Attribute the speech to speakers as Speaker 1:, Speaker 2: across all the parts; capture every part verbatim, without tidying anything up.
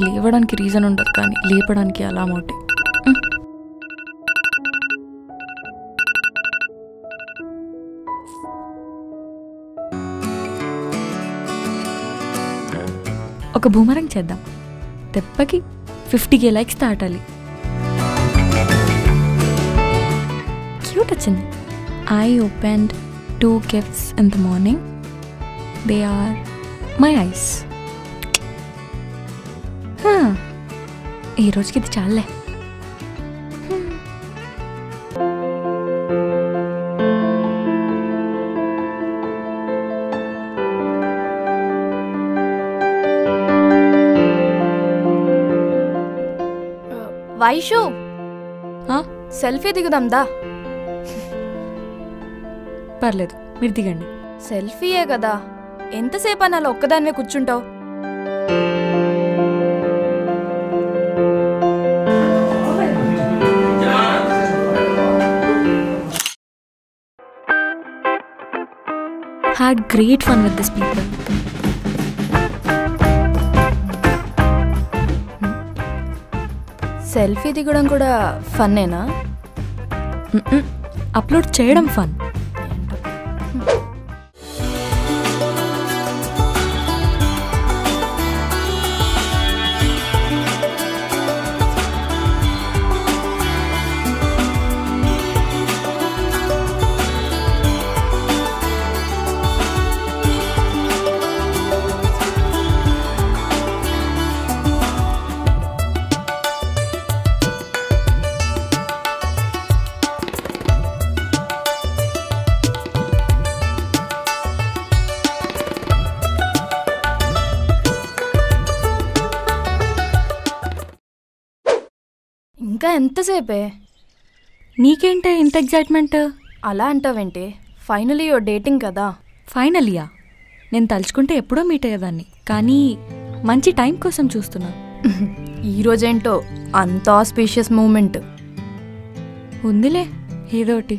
Speaker 1: లేవడానికి రీజన్ ఉండదు కానీ లేపడానికి అలారం ఒకటి. ఒక బూమరంగ్ చేద్దాం. దెబ్బకి ఫిఫ్టీ కే లైక్స్ దాటాలి. క్యూట్ వచ్చింది. I opened two gifts in the morning. They are my eyes. ఈ రోజుకి ఇది చాలే.
Speaker 2: వైషు, సెల్ఫీ దిగుదాందా?
Speaker 1: పర్లేదు, మీరు దిగండి.
Speaker 2: సెల్ఫీయే కదా, ఎంతసేపు అలా ఒక్కదాన్నే కూర్చుంటావు?
Speaker 1: Had great fun with these people.
Speaker 2: Selfie దిగడం కూడా ఫన్నేనా?
Speaker 1: అప్లోడ్ చేయడం ఫన్.
Speaker 2: ఇంకా ఎంతసేపే?
Speaker 1: నీకేంటే ఇంత ఎగ్జైట్మెంట్?
Speaker 2: అలా అంటావేంటి? ఫైనలీ యువర్ డేటింగ్ కదా.
Speaker 1: ఫైనలియా? నేను తలుచుకుంటే ఎప్పుడో మీట్ అయ్యేదాన్ని, కానీ మంచి టైం కోసం చూస్తున్నా.
Speaker 2: ఈరోజేంటో అంత ఆస్పీషియస్ మూమెంట్
Speaker 1: ఉందిలే ఏదోటి.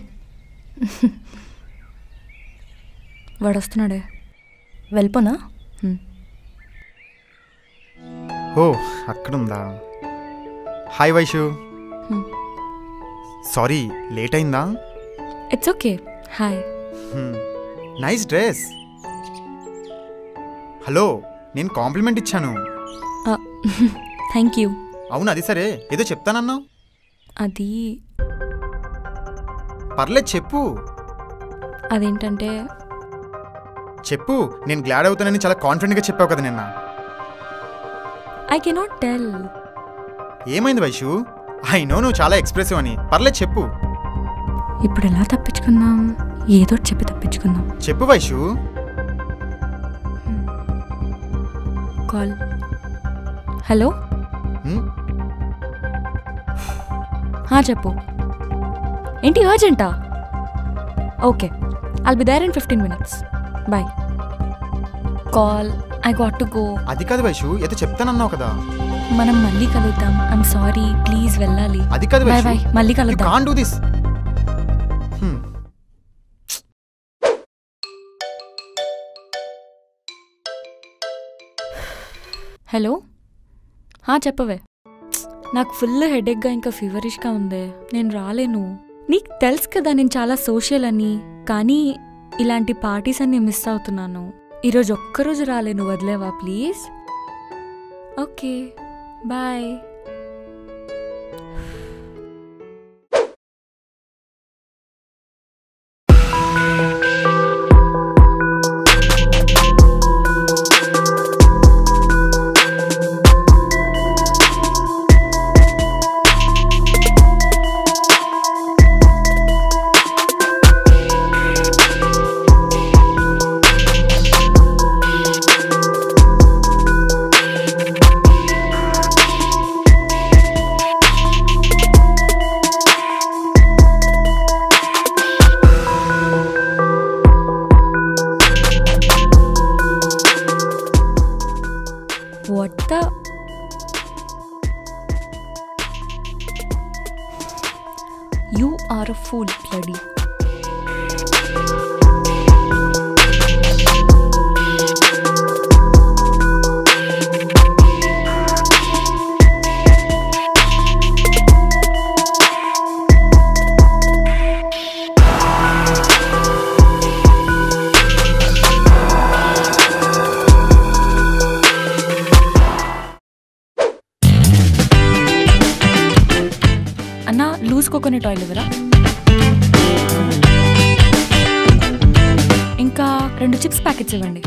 Speaker 1: వాడొస్తున్నాడే,
Speaker 2: వెళ్ళిపోనా?
Speaker 3: ఓ అక్కడుందా? హాయ్ వైషు, సారీ లేట్ అయిందా?
Speaker 1: It's okay. Hi.
Speaker 3: Nice dress. Hello, నేను కాంప్లిమెంట్ ఇచ్చాను.
Speaker 1: Thank you.
Speaker 3: అవును అది సరే, ఏదో చెప్తానన్నావు.
Speaker 1: అది
Speaker 3: పర్లేదు చెప్పు.
Speaker 1: అదేంటంటే
Speaker 3: చెప్పు. నేను గ్లాడ్ అవుతానని చాలా కాన్ఫిడెంట్గా చెప్పావు కదా నిన్న.
Speaker 1: I cannot tell.
Speaker 3: ఏమైంది వైషు? ఐ నో నువ్వు చాలా ఎక్స్ప్రెసివ్ అని. పర్లేదు చెప్పు.
Speaker 1: ఇప్పుడు ఎలా తప్పించుకుందాం? ఏదో చెప్పి తప్పించుకుందాం.
Speaker 3: చెప్పు వైషు.
Speaker 1: కాల్. హలో. చెప్పు. ఏంటి అర్జెంటా? Okay, I'll be there in fifteen minutes. Bye. Call. I got to go.
Speaker 3: అది కాదు వైషు, ఏదో చెప్తానన్నావు కదా.
Speaker 1: మనం మళ్ళీ కలుద్దాం. ఐమ్ సారీ, ప్లీజ్ వెళ్ళాలి.
Speaker 3: అది కాదు వైషు.
Speaker 1: బాయ్. మళ్ళీ కలుద్దాం.
Speaker 3: You can't do this.
Speaker 1: Hello. చెప్పవే. నాకు ఫుల్ హెడేక్గా ఇంకా ఫీవరిష్గా ఉందే. నేను రాలేను. నీకు తెలుసు కదా నేను చాలా సోషల్ అని, కానీ ఇలాంటి పార్టీస్ అన్ని మిస్ అవుతున్నాను. ఈరోజు ఒక్కరోజు రాలేను, వదిలేవా please? Okay bye. What the? You are a fool, bloody. Coconut oil ఇవ్వరా? ఇంకా రెండు చిప్స్ ప్యాకెట్స్ ఇవ్వండి.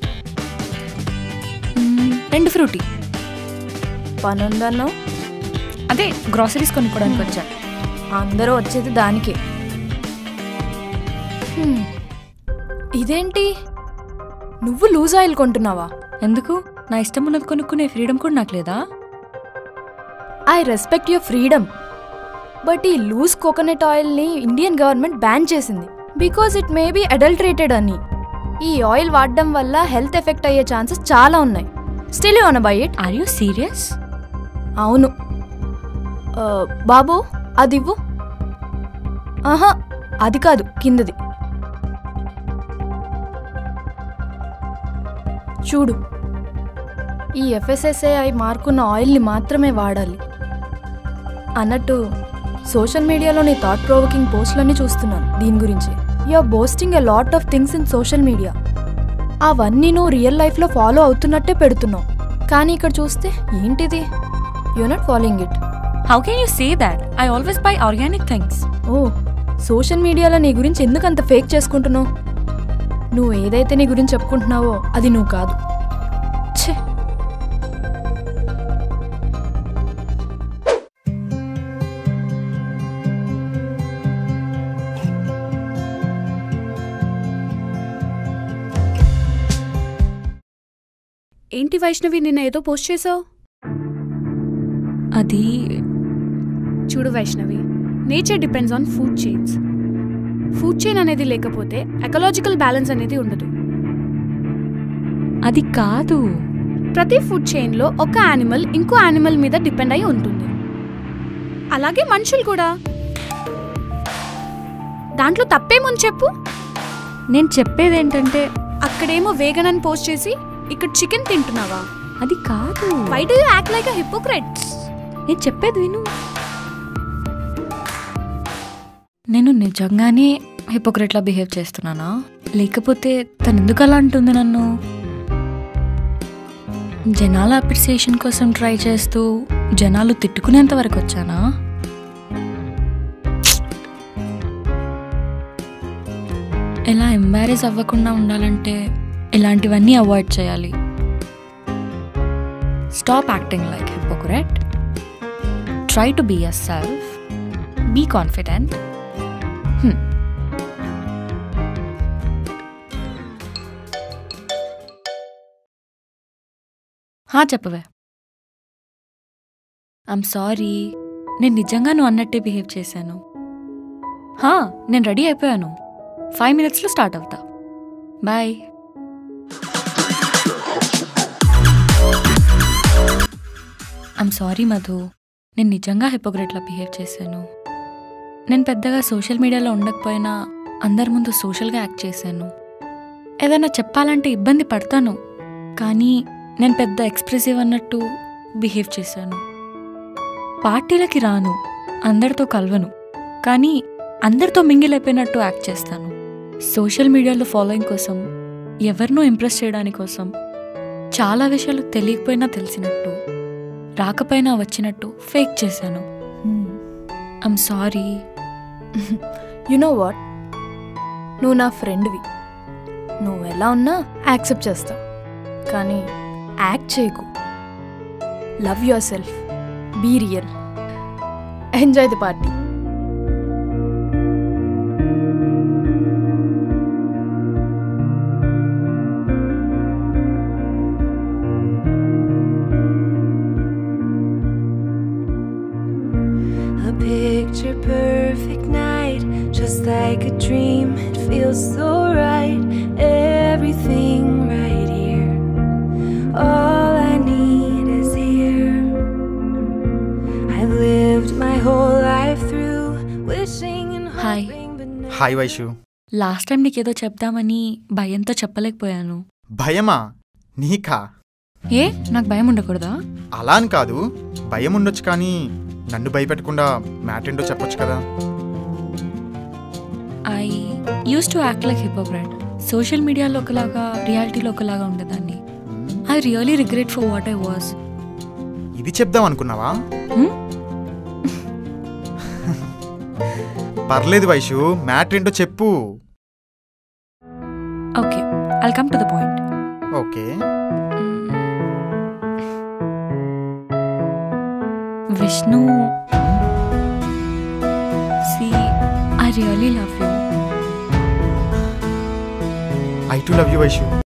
Speaker 1: రెండు ఫ్రూటీ.
Speaker 2: పనుందన్నావు?
Speaker 1: అదే గ్రాసరీస్ కొనుక్కోవడానికి వచ్చా.
Speaker 2: అందరూ వచ్చేది దానికే. ఇదేంటి, నువ్వు లూజ్ ఆయిల్ కొంటున్నావా?
Speaker 1: ఎందుకు? నా ఇష్టం ఉన్నది కొనుక్కునే ఫ్రీడమ్ కూడా నాకు లేదా?
Speaker 2: I respect your freedom, but ఈ లూజ్ కోకోనట్ ఆయిల్ని ఇండియన్ గవర్నమెంట్ బ్యాన్ చేసింది because it may be adulterated అని. ఈ ఆయిల్ వాడడం వల్ల హెల్త్ ఎఫెక్ట్ అయ్యే ఛాన్సెస్ చాలా ఉన్నాయి. Still you want buy it?
Speaker 1: Are you serious?
Speaker 2: అవును. బాబు అది ఇవ్వు. ఆహా, అది కాదు, కిందది చూడు. ఈ ఎఫ్ఎస్ఎస్ఏఐ మార్కున్న ఆయిల్ని మాత్రమే వాడాలి. అన్నట్టు సోషల్ మీడియాలో నీ థాట్ ప్రొవోకింగ్ పోస్టులన్నీ చూస్తున్నాను దీని గురించి. You are boasting a lot of things in social media. అవన్నీ నువ్వు రియల్ లైఫ్లో ఫాలో అవుతున్నట్టే పెడుతున్నావు, కానీ ఇక్కడ చూస్తే ఏంటిది? You are not following it.
Speaker 1: How can you say that? I always buy organic things.
Speaker 2: ఓ, సోషల్ మీడియాలో నీ గురించి ఎందుకు అంత ఫేక్ చేసుకుంటున్నావు? నువ్వు ఏదైతే నీ గురించి చెప్పుకుంటున్నావో అది నువ్వు కాదు. ఛే.
Speaker 4: ఏంటి వైష్ణవి, నిన్న ఏదో పోస్ట్ చేసావు?
Speaker 1: అది
Speaker 4: చూడు Vaishnavi, nature depends on food chains. Food chain అనేది లేకపోతే ఎకలాజికల్ బ్యాలెన్స్ అనేది ఉండదు.
Speaker 1: అది కాదు.
Speaker 4: ప్రతి ఫుడ్ చైన్లో ఒక యానిమల్ ఇంకో యానిమల్ మీద డిపెండ్ అయి ఉంటుంది. అలాగే మనుషులు కూడా. దాంట్లో తప్పేముంది చెప్పు?
Speaker 1: నేను చెప్పేది ఏంటంటే,
Speaker 4: అక్కడేమో వేగన్ అని పోస్ట్ చేసి ఇక్కడ చికెన్ తింటున్నావా?
Speaker 1: అది కాదు.
Speaker 4: Why do you act like a hypocrite?
Speaker 1: నేను చెప్పేది విను. నేను నిజంగానే హిపోక్రెట్లా బిహేవ్ చేస్తున్నానా? లేకపోతే తను ఎందుకు అలా అంటుంది నన్ను? జనాల అప్రిసియేషన్ కోసం ట్రై చేస్తూ జనాలు తిట్టుకునేంత వరకు వచ్చానా? ఎలా ఎంబారెస్ అవ్వకుండా ఉండాలంటే ఇలాంటివన్నీ అవాయిడ్ చేయాలి. Stop acting like hypocrite. Try to be yourself. Be confident. Hmm. హా చెప్పవే. ఐమ్ సారీ, నేను నిజంగా నువ్వు అన్నట్టే బిహేవ్ చేశాను. హా, నేను రెడీ అయిపోయాను. ఫైవ్ మినిట్స్లో స్టార్ట్ అవుతా. బాయ్. ఐమ్ సారీ మధు, నేను నిజంగా హిపోక్రెట్లా బిహేవ్ చేశాను. నేను పెద్దగా సోషల్ మీడియాలో ఉండకపోయినా అందరి ముందు సోషల్గా యాక్ట్ చేశాను. ఏదైనా చెప్పాలంటే ఇబ్బంది పడతాను, కానీ నేను పెద్ద ఎక్స్ప్రెసివ్ అన్నట్టు బిహేవ్ చేశాను. పార్టీలకి రాను, అందరితో కలవను, కానీ అందరితో మింగిల్ అయిపోయినట్టు యాక్ట్ చేస్తాను. సోషల్ మీడియాలో ఫాలోయింగ్ కోసం, ఎవరినో ఇంప్రెస్ చేయడానికి కోసం చాలా విషయాలు తెలియకపోయినా తెలిసినట్టు, రాకపోయినా వచ్చినట్టు ఫేక్ చేశాను. I'm sorry.
Speaker 2: You know what, నువ్వు నా ఫ్రెండ్వి. నువ్వు ఎలా ఉన్నా యాక్సెప్ట్ చేస్తావు, కానీ యాక్ట్ చేయకు. Love yourself, be real, enjoy the party.
Speaker 5: Picture perfect night, just like a dream. It feels so right, everything right here. All I need is here. I've lived my whole life through wishing and hoping, but never.
Speaker 3: Hi Vaishu.
Speaker 1: Last time నీకేదో చెప్దామని భయంతో చెప్పలేకపోయాను.
Speaker 3: భయమా? నీకా?
Speaker 1: ఏ, నాకు భయం ఉండకూడదా?
Speaker 3: అలా అని కాదు, భయం ఉండొచ్చు, కానీ నన్ను భయపెట్టకుండా మ్యాట్ ఏంటో చెప్పొచ్చు కదా.
Speaker 1: I use to act like hypocrite. Social మీడియాలో ఒకలాగా, రియాలిటీలో ఒకలాగా ఉండేదాన్ని. I really regret for what I was.
Speaker 3: ఇది చెప్దాం అనుకున్నావా? పర్లేదు వైషు, మ్యాటర్ ఏంటో చెప్పు.
Speaker 1: Okay, I'll come to the point.
Speaker 3: Okay.
Speaker 1: Vishnu, see, I really love you.
Speaker 3: I too love you, Vaishu.